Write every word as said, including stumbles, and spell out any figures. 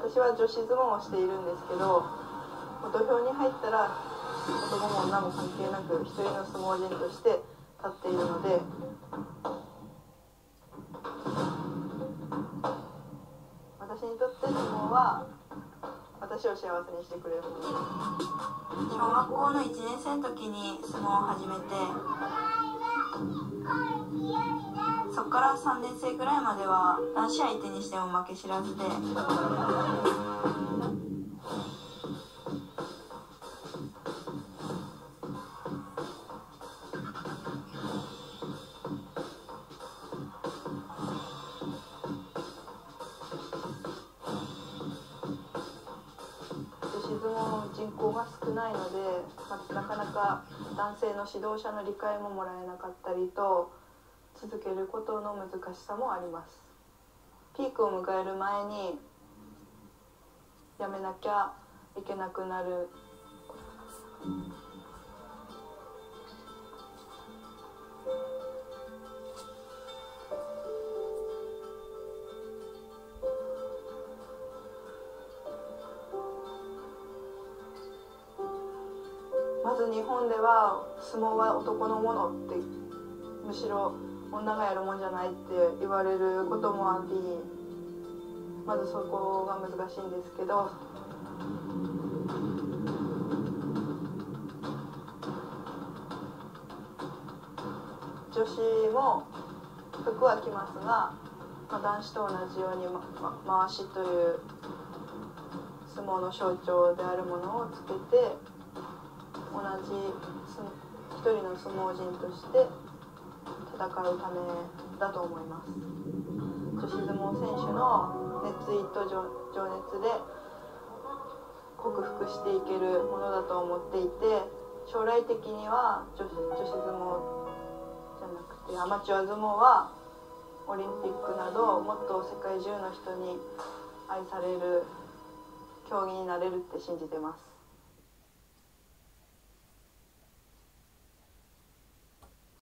私は女子相撲をしているんですけど、土俵に入ったら男も女も関係なく一人の相撲人として立っているので、私にとって相撲は私を幸せにしてくれるものです。 小学校のいちねん生の時に相撲を始めて、そこからさんねん生ぐらいまでは男子相手にしても負け知らずで、 女子相撲の人口が少ないので、まあ、なかなか男性の指導者の理解ももらえなかったりと、続けることの難しさもあります。ピークを迎える前にやめなきゃいけなくなるまず日本では相撲は男のものって、むしろ女がやるもんじゃないって言われることもあり、まずそこが難しいんですけど、女子も服は着ますが、まあ、男子と同じように、まま、回しという相撲の象徴であるものをつけて、同じ一人の相撲人として戦うためだと思います。女子相撲選手の熱意と情熱で克服していけるものだと思っていて、将来的には女子、女子相撲じゃなくてアマチュア相撲はオリンピックなどもっと世界中の人に愛される競技になれるって信じてます。